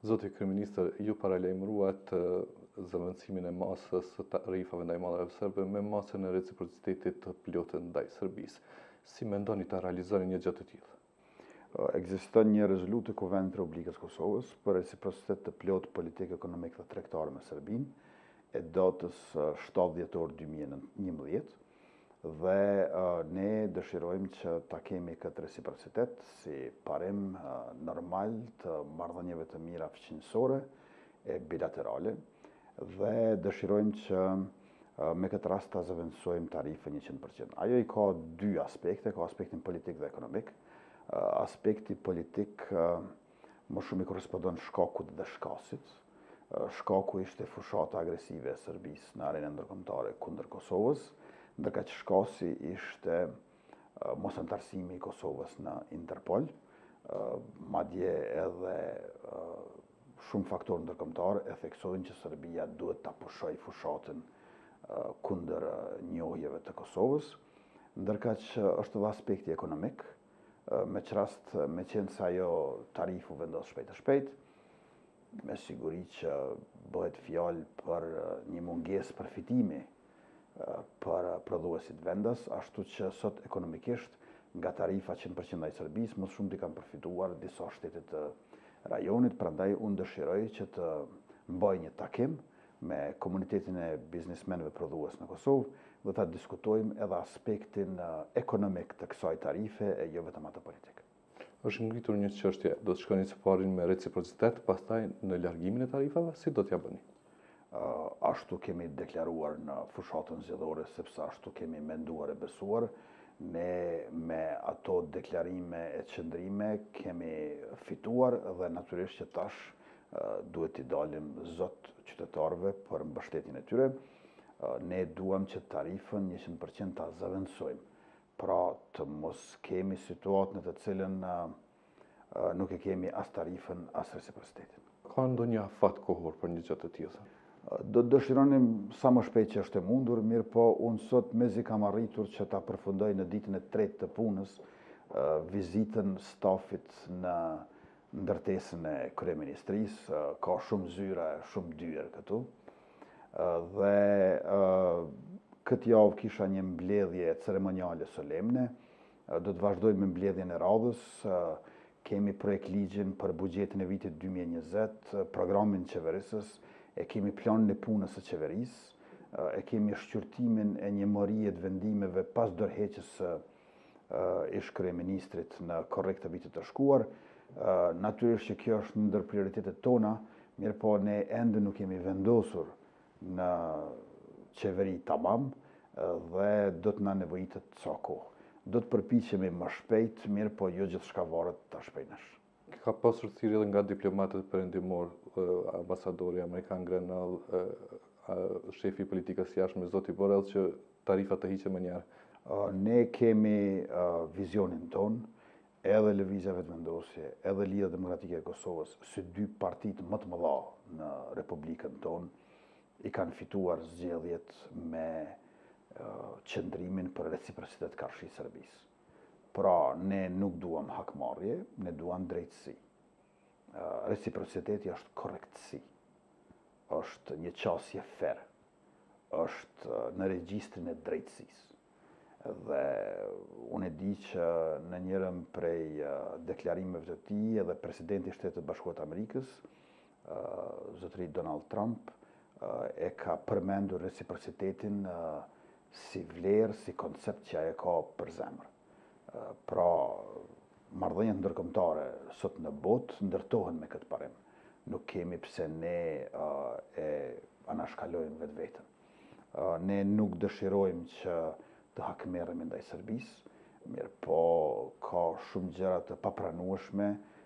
Zoti Kryeministër, ju paralajmëruat zëvendësimin e masës së tarifave ndaj mallarëve serbe me masën e reciprocitetit të plotë ndaj Serbisë. Si mendoni ta realizoni një gjë të tillë? Ekziston një rezolutë e Kuvendit të Republikës Kosovës për reciprocitet të plotë politik, ekonomik dhe tregtar me Serbinë e datës 7 dhjetor 2011 dhe ne dëshirojmë që ta kemi këtë reciprocitet si parim normal të marrëdhënieve të mira fqinjësore e bilaterale dhe dëshirojmë që me këtë rast ta zëvendësojmë tarifën 100%. Ajo i ka dy aspekte, ka aspektin politik dhe ekonomik. Aspekti politik më shumë i korrespondon shkakut dhe shkasit. Shkaku ishte fushata agresive e Serbisë në arenën ndërkombëtare kundër Kosovës, ndërkaq shkasi ishte mosantarësimi i Kosovës në Interpol, madje edhe shumë faktorë ndërkombëtar e theksojnë që Serbia duhet ta pushojë fushatën kundër njohjeve të Kosovës, ndërkaq është edhe aspekti ekonomik, me qërast me qenë se ajo tarifu vendos shpejt e shpejt, me siguri që bëhet fjalë për një mungesë përfitimi për prodhuesit vendas, ashtu që sot ekonomikisht nga tarifa 100% ndaj Serbisë më shumë t'i kanë përfituar disa shtete të rajonit, prandaj unë dëshiroj që të mbaj një takim me komunitetin e biznismenëve prodhues në Kosovë dhe ta diskutojmë edhe aspektin ekonomik të kësaj tarife e jo vetëm atë politike. Është ngritur një çështje, do të shkoni së pari me reciprocitet, pastaj në largimin e tarifave, si do t'ja bëni? Ashtu kemi deklaruar në fushatën zgjedhore, sepse ashtu kemi menduar e besuar. Ne me ato deklarime e qëndrime kemi fituar dhe natyrisht që tash duhet t'i dalim zot qytetarëve për mbështetjen e tyre. Ne duam që tarifën 100% ta zëvendësojmë. Pra të mos kemi situatë në të cilën nuk e kemi as tarifën, as reciprocitetin. Ka ndonjë afat kohor për një gjë të tillë? Do të dëshironim sa më shpejt që është e mundur, mirë po unë sot mezi kam arritur që ta përfundoj në ditën e 3 të punës vizitën stafit në ndërtesën e kryeministrisë, ka shumë zyra, shumë dyer këtu. Dhe këtë javë kisha një mbledhje ceremoniale solemne, do të vazhdojmë me mbledhjen e radhës, kemi projekt ligjin për buxhetin e vitit 2020, programin qeverisës, e kemi planin e punës së qeverisë, e kemi shqyrtimin e një morie të vendimeve pas dorëheqjes së ish kryeministrit në korrekt të vitit të shkuar. Natyrisht që kjo është ndër prioritetet tona, mirë po ne ende nuk kemi vendosur në qeveri tamam dhe do të na nevojitet ca kohë. Do të përpiqemi më shpejt, mirë po jo gjithçka varet tash prej nesh. Ka pasur thirrje nga diplomatët perëndimor, ambasadori amerikan Grenell, shefi i politikës jashtme zoti Borrell, që tarifat të hiqen më njëherë. Ne kemi vizionin ton, edhe lëvizja vetëvendosje, edhe Lidhja Demokratike e Kosovës, së dy partitë më të mëdha në Republikën tonë i kanë fituar zgjedhjet me qëndrimin për reciprocitet karshi Serbisë. Pra, ne nuk duam hakmarrje, ne duam drejtësi. Reciprociteti është korrektësi, është një qasje fair, është në regjistrin e drejtësisë. Dhe unë e di që në njërën prej deklarimeve të tij edhe presidenti i Shtetit Bashkuar të Amerikës, zotëri Donald Trump, e ka përmendur reciprocitetin si vlerë, si koncept që ajo ka për zemër. Pra, marrëdhëniet ndërkombëtare sot në botë ndërtohen me këtë parim. Nuk kemi pse ne e anashkalojmë vetveten. Ne nuk dëshirojmë që të hakmerremi ndaj Serbisë, mirë po ka shumë gjëra të papranueshme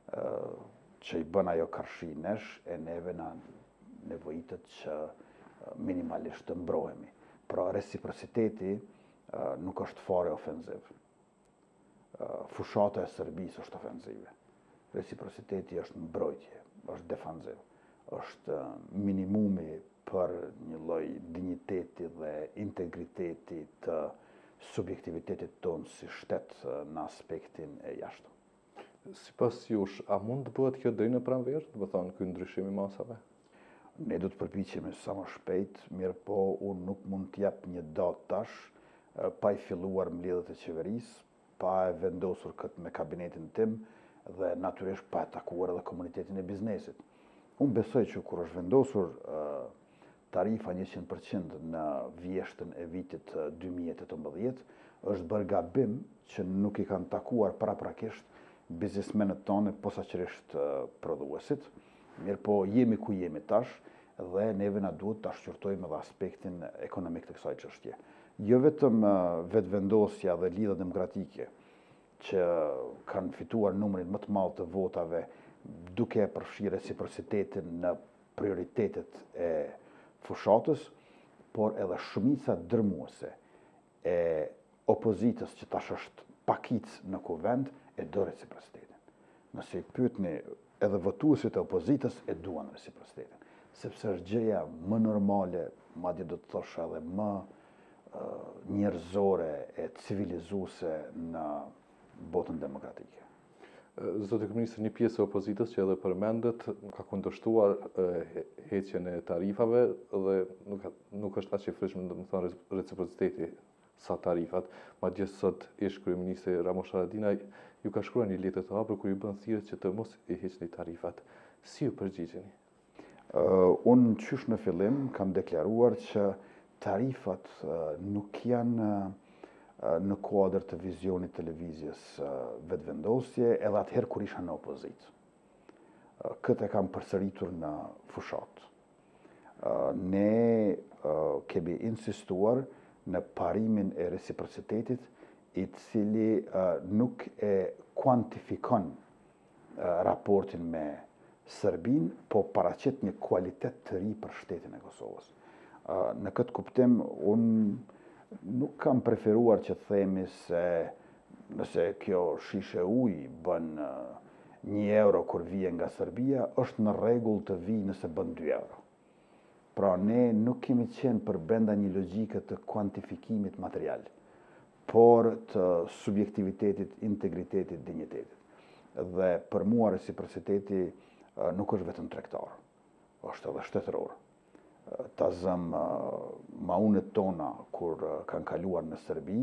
që i bën ajo karshi nesh e neve na nevojitet që minimalisht të mbrohemi. Pra reciprociteti nuk është fare ofenziv. Fushata e Serbisë është ofenzive. Reciprociteti është mbrojtje, është defanziv. Është minimumi për një lloj dinjiteti dhe integriteti të subjektivitetit tonë si shtet në aspektin e jashtëm. Sipas jush, a mund të bëhet kjo deri në pranverë, do të thonë ky ndryshim i masave? Ne do të përpiqemi sa më shpejt, mirë po unë nuk mund të jap një datë tash, pa i filluar mbledhjet e qeverisë, pa e vendosur këtë me kabinetin tim dhe natyrisht pa e takuar edhe komunitetin e biznesit. Unë besoj që kur është vendosur tarifa 100% në vjeshtën e vitit 2018, është bërë gabim që nuk i kanë takuar paraprakisht biznesmenët tonë, posaçërisht prodhuesit. Mirë po jemi ku jemi tash dhe neve na duhet ta shqyrtojmë edhe aspektin ekonomik të kësaj çështje. Jo vetëm vetëvendosja dhe lidhja demokratike që kanë fituar numrin më të madh të votave duke përfshirë reciprocitetin në prioritetet e fushatës, por edhe shumica dërmuese e opozitës që tash është pakic në kuvend e do reciprocitetin. Nëse i pyetni edhe votuesit e opozitës e duan reciprocitetin, sepse është gjëja më normale, madje do të thosha edhe më njerëzore e civilizuese në botën demokratike. Zotë Kryeminist, një pjesë e opozitës që edhe përmendet ka kundërshtuar heqjen e tarifave dhe nuk është aq i frikshëm domethënë reciprociteti sa tarifat. Madje sot ish kryeministri Ramush Haradinaj ju ka shkruar një letër të hapur kur i bën thirrje që të mos i heqni tarifat. Si ju përgjigjeni? Unë qysh në fillim kam deklaruar që tarifat nuk janë në kuadër të vizionit televizjes vetëvendosje edhe atëherë kur isha në opozit. Këtë e kam përsëritur në fushat. Ne kemi insistuar në parimin e reciprocitetit i cili nuk e kuantifikon raportin me Serbin, po paraqet një kualitet të ri për shtetin e Kosovës. Në këtë kuptim, unë nuk kam preferuar që themi se nëse kjo shishe ujë bën 1 euro kur vije nga Serbia, është në rregull të vijë nëse bën 2 euro. Pra ne nuk kemi qenë për brenda një logjike të kuantifikimit material, por të subjektivitetit, integritetit, dinjitetit. Dhe për mua reciprociteti nuk është vetëm tregtar, është edhe shtetëror. Ta zëm maunet tona kur kanë kaluar në Serbi,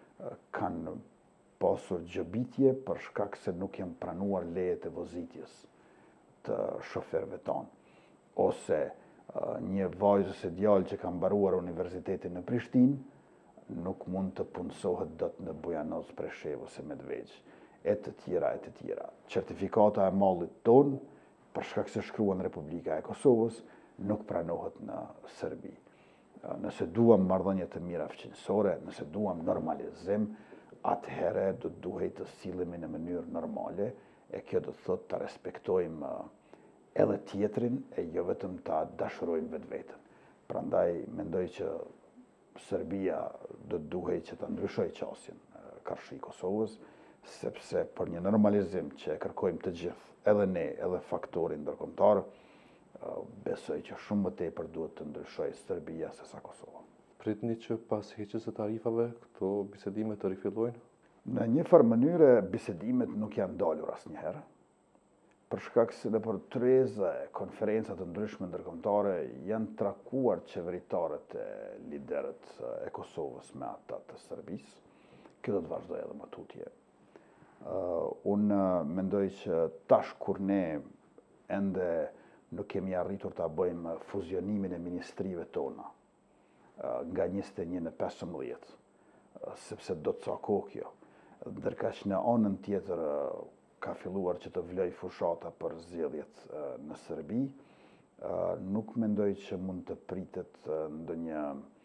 kanë pasur gjëbitje për shkak se nuk janë pranuar lejet e vozitjes të shoferëve tonë. Ose një vajzë ose djalë që ka mbaruar universitetin në Prishtinë, nuk mund të punësohet dot në Bujanoz, Preshevë ose Medvegjë, e të tjera, e të tjera. Certifikata e mallit tonë, për shkak se shkruan Republika e Kosovës, nuk pranohet në Serbi. Nëse duam marrëdhënie të mira fqinjësore, nëse duam normalizim, atëherë do të duhej të sillemi në mënyrë normale, e kjo do të thotë ta respektojmë edhe tjetrin e jo vetëm ta dashurojmë vetveten. Prandaj mendoj që Serbia do të duhej që ta ndryshojë qasjen karshi Kosovës, sepse për një normalizim që e kërkojmë të gjithë, edhe ne, edhe faktori ndërkombëtar, besoj që shumë më tepër duhet të ndryshojë Serbia sesa Kosova. Pritni që pas heqjes së tarifave këto bisedime të rifillojnë? Në një farë mënyrë bisedimet nuk janë dalur asnjëherë, për shkak se nëpër tryeza e konferenca të ndryshme ndërkombëtare janë trakuar qeveritarët e liderët e Kosovës me ata të Serbisë. Kjo do të vazhdojë edhe më tutje. Unë mendoj që tash kur ne ende nuk kemi arritur ta bëjmë fuzionimin e ministrive tona nga 21 në 15, sepse do të ca kohë kjo. Ndërkaq në anën tjetër ka filluar që të vloj fushata për zgjedhjet në Serbi, nuk mendoj që mund të pritet ndonjë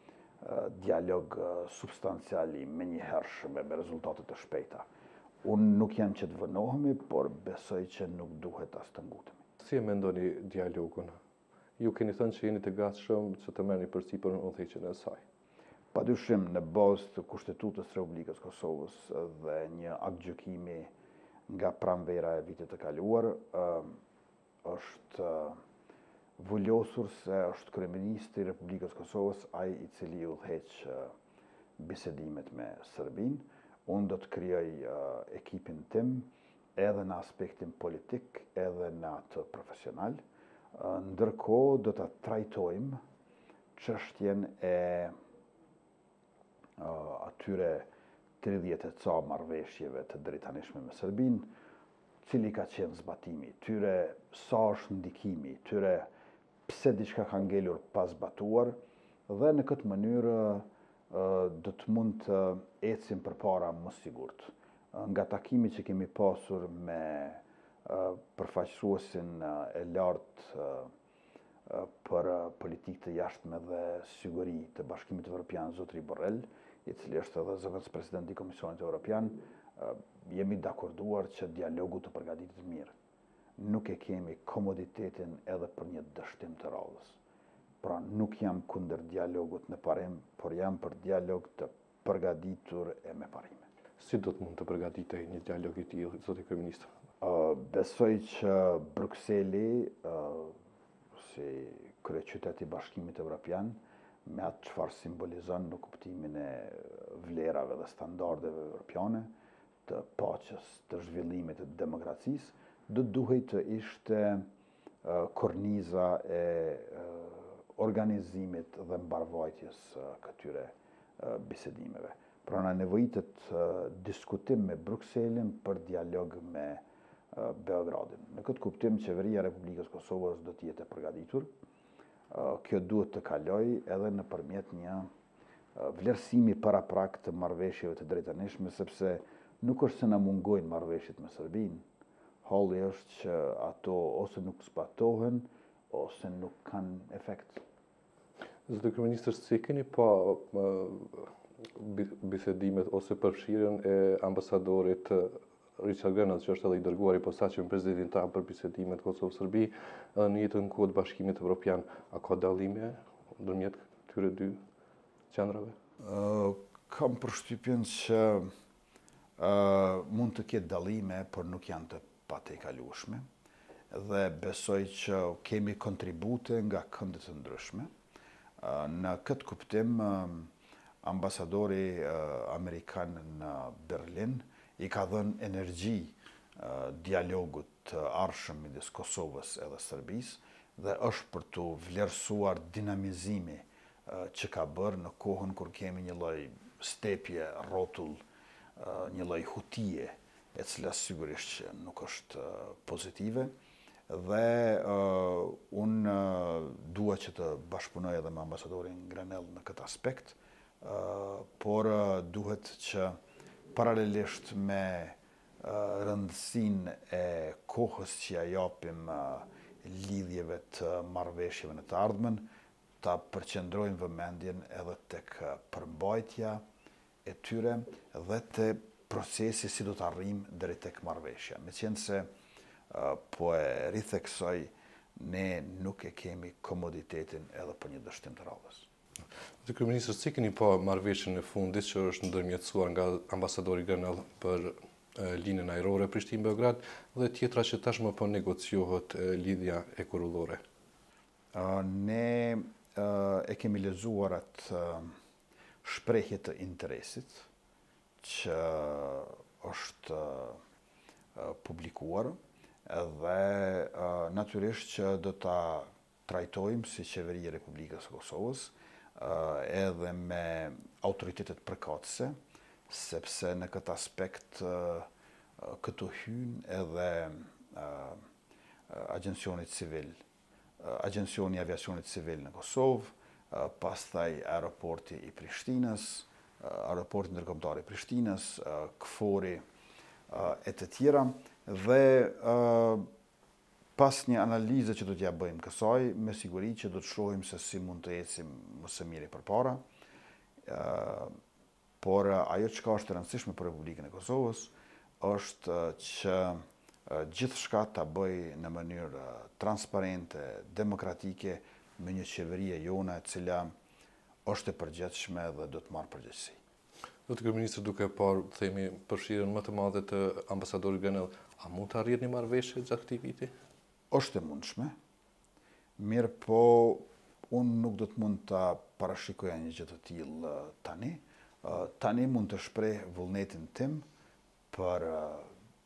dialog substancial i menjëhershëm me rezultate të shpejta. Unë nuk jam që të vënohemi, por besoj që nuk duhet as të ngutemi. Si e mendoni dialogun? Ju keni thënë që jeni të gatshëm që të merrni përsipër në udhëheqjen e saj. Padyshim në bazë të Kushtetutës së Republikës Kosovës dhe një aktgjykimi nga pranvera e vitit të kaluar, është vullosur se është kryeministri i Republikës Kosovës ai i cili udhëheq bisedimet me Serbinë. Unë do të krijoj ekipin tim edhe në aspektin politik, edhe në atë profesional. Ndërkohë do të trajtojmë çështjen e atyre 30 e ca marrëveshjeve të drejtanishme me Serbinë, cili ka qenë zbatimi, tyre sa është ndikimi, tyre pse diçka ka ngelur pa zbatuar, dhe në këtë mënyrë do të mund të ecim përpara më sigurt. Nga takimi që kemi pasur me përfaqësuesin e lartë për politikë të jashtme dhe siguri të Bashkimit Evropian, zotri Borrell, i cili është edhe zëvendës president i Komisionit Evropian, jemi dakorduar që dialogu të përgatitet mirë. Nuk e kemi komoditetin edhe për një dështim të radhës. Pra nuk jam kundër dialogut në parim, por jam për dialog të përgatitur e me parime. Si do të mund të përgatitej një dialog i tillë, zoti kryeminist? Besoj që Brukseli, si kryeqytet i Bashkimit Evropian, me atë çfarë simbolizon në kuptimin e vlerave dhe standardeve evropiane, të paqes, të zhvillimit të demokracisë, do duhej të ishte korniza e organizimit dhe mbarvajtjes këtyre bisedimeve. Pra na nevojitet diskutim me Brukselin për dialog me Beogradin. Në këtë kuptim, qeveria e Republikës Kosovës do të jetë e përgatitur. Kjo duhet të kaloj edhe nëpërmjet një vlerësimi paraprak të marrëveshjeve të drejtanishme, sepse nuk është se na mungojnë marrëveshjet me Serbinë. Halli është që ato ose nuk zbatohen, ose nuk kanë efekt. Zoti kryeminist, si keni pa bisedimet ose përfshirjen e ambasadorit Richard Grenell, që është edhe i dërguar i posaçëm presidentin tan për bisedimet Kosovë-Serbi në jetën kohë të Bashkimit Evropian, a ka dallime ndërmjet këtyre dy qendrave? Kam përshtypjen që mund të ketë dallime, por nuk janë të patejkalueshme, dhe besoj që kemi kontribute nga këndet të ndryshme. Në këtë kuptim, ambasadori amerikan në Berlin i ka dhënë energji dialogut të ardhshëm midis Kosovës edhe Serbisë, dhe është për të vlerësuar dinamizimi që ka bërë në kohën kur kemi një lloj stepje, rrotull, një lloj hutije, e cila sigurisht që nuk është pozitive, dhe unë dua që të bashkëpunoj edhe me ambasadorin Grenell në këtë aspekt, por duhet që paralelisht me rëndësinë e kohës që ja japim lidhjeve të marrëveshjeve në të ardhmen, ta përqendrojmë vëmendjen edhe tek përmbajtja e tyre dhe te procesi si do të arrijmë deri tek marrëveshja. Meqense po e ritheksoj, ne nuk e kemi komoditetin edhe për një dështim të radhës. Zoti kryeminist, si keni pa marrëveshjen e fundit që është ndërmjetësuar nga ambasadori Grenell për linjën ajrore Prishtinë-Beograd dhe tjetra që tashmë po negociohet lidhja e kurulore? Ne e kemi lexuar atë shprehje të interesit që është publikuar, dhe natyrisht që do ta trajtojmë si qeveri e Republikës së Kosovës edhe me autoritetet përkatëse, sepse në këtë aspekt këtu hyn edhe Agjensioni Civil, Agjensioni i Aviacionit Civil në Kosovë, pastaj aeroporti i Prishtinës, aeroporti ndërkombëtar i Prishtinës, KFOR-i e të tjera, dhe pas një analize që do t'ja bëjmë kësaj, me siguri që do të shohim se si mund të ecim më së miri përpara, por ajo çka është e rëndësishme për Republikën e Kosovës është që gjithçka ta bëj në mënyrë transparente, demokratike, me një qeveri e jona e cila është e përgjithshme dhe do të marrë përgjegjësi. Zoti kryeminist, duke parë, themi, përfshirjen më të madhe të ambasadorit Grenell, a mund të arrijë një marrëveshje gjatë këtij viti? Është e mundshme, mirë po unë nuk do të mund të parashikoja një gjë të tillë tani. Tani mund të shpreh vullnetin tim për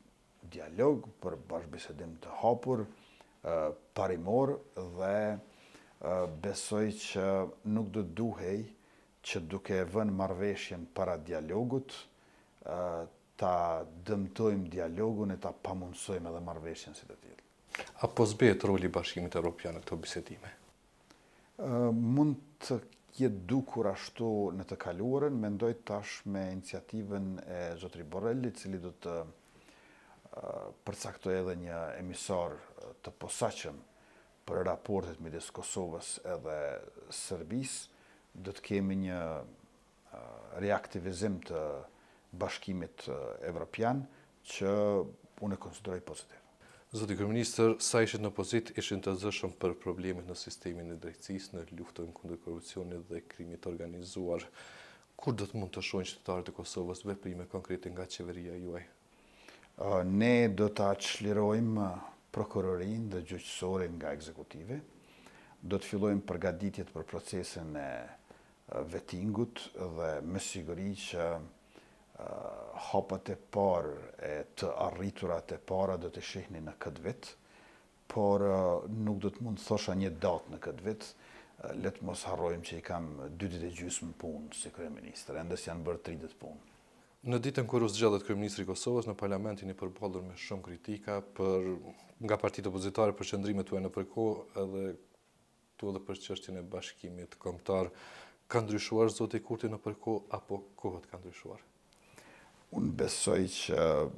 dialog, për bashkëbisedim të hapur, parimor dhe besoj që nuk do duhej që duke vënë marrëveshjen para dialogut, ta dëmtojmë dialogun e ta pamundsojmë edhe marrëveshjen si të tillë. Apo zbehet roli i Bashkimit Evropian në këto bisedime? Mund të jetë dukur ashtu në të kaluarën, mendoj tash me iniciativën e zotëri Borrelli, i cili do të përcaktoj edhe një emisar të posaçëm për raportet midis Kosovës edhe Serbisë, do të kemi një reaktivizim të Bashkimit Evropian që unë e konsideroj pozitiv. Zoti Kryeministër, sa ishit në opozitë ishin të zëshëm për problemet në sistemin e drejtësisë, në luftën kundër korrupsionit dhe krimit organizuar. Kur do të mund të shohin qytetarët e Kosovës veprime konkrete nga qeveria juaj? Ne do ta çlirojmë prokurorinë dhe gjyqësorin nga ekzekutive. Do të fillojmë përgatitjet për procesin e vettingut dhe me siguri që hapat e parë e të arriturat e para do të shihni në këtë vit, por nuk do të mund të thosha një datë në këtë vit. Le të mos harrojmë që i kam 2 ditë e gjysmë punë si kryeministër, ende janë bërë 3 ditë punë. Në ditën kur u zgjedhet kryeministri i Kosovës në parlamentin i përballur me shumë kritika nga partitë opozitare për qëndrimet tuaja nëpërkohë edhe për çështjen e bashkimit kombëtar, ka ndryshuar zoti Kurti nëpërkohë apo kohët ka ndryshuar? Unë besoj që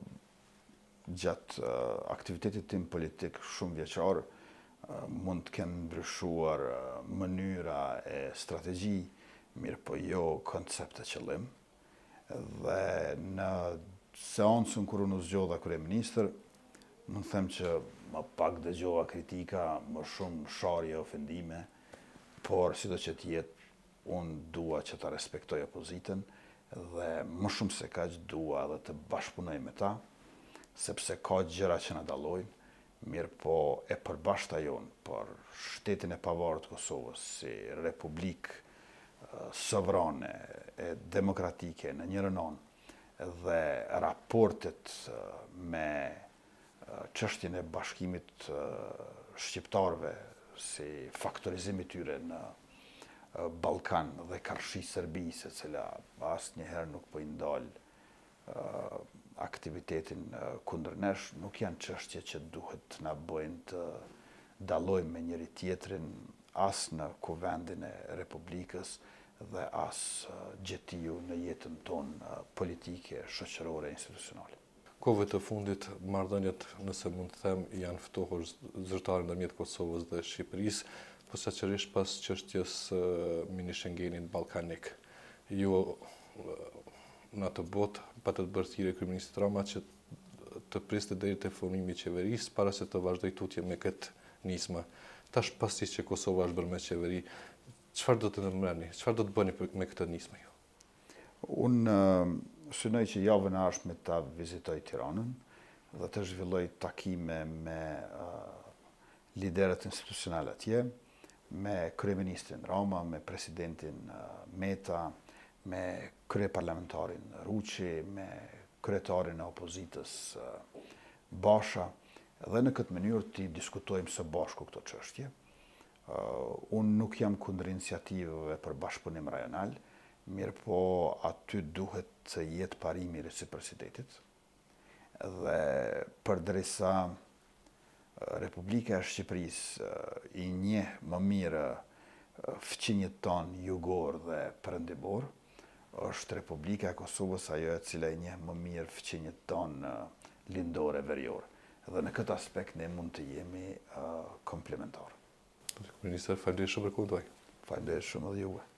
gjatë aktivitetit tim politik shumë vjeçar mund të kenë ndryshuar mënyra e strategji, mirë po jo koncepte qëllim. Dhe në seancën kur unë u zgjodha kryeministër, mund të them që më pak dëgjova kritika, më shumë sharje, ofendime, por sido që të jetë, unë dua që ta respektoj opozitën dhe më shumë se kaq dua edhe të bashkëpunoj me ta, sepse ka gjëra që na dallojnë, mirë po e përbashkëta jonë për shtetin e pavarur të Kosovës si republikë sovrane e demokratike në njërën anë dhe raportet me çështjen e bashkimit shqiptarëve si faktorizimi i tyre në Ballkan dhe karshi Serbisë, e cila asnjëherë nuk po i ndal aktivitetin kundër nesh, nuk janë çështje që duhet të na bëjnë të dallojmë me njëri tjetrin as në kuvendin e Republikës dhe as gjetiju në jetën tonë politike, shoqërore, institucionale. Kohëve të fundit, marrëdhëniet, nëse mund të them, janë ftohur zyrtarë ndërmjet Kosovës dhe Shqipërisë, posaçërisht pas çështjes mini Schengenit ballkanik. Ju në atë botë patët bërë thirrje kryeministit Rama që të priste deri te formimi i qeverisë para se të vazhdoj tutje me këtë nismë. Tash pasi që Kosova është bërë me qeveri, çfarë do të ndërmreni? Çfarë do të bëni me këtë nismë ju? Unë synoj që javën e ardhshme ta vizitoj Tiranën dhe të zhvilloj takime me liderët institucional atje, me kryeministrin Rama, me presidentin Meta, me kryeparlamentarin Ruçi, me kryetarin e opozitës Basha, dhe në këtë mënyrë të diskutojmë së bashku këto çështje. Unë nuk jam kundër iniciativave për bashkëpunim rajonal, mirë po aty duhet të jetë parimi i reciprocitetit dhe përderisa Republika e Shqipërisë i njeh më mirë fqinjet tonë jugor dhe perëndimor, është Republika e Kosovës ajo e cila i njeh më mirë fqinjet tonë lindore verior. Dhe në këtë aspekt ne mund të jemi komplementar. Minister, faleminderit shumë për kohën tuaj. Faleminderit shumë edhe juve.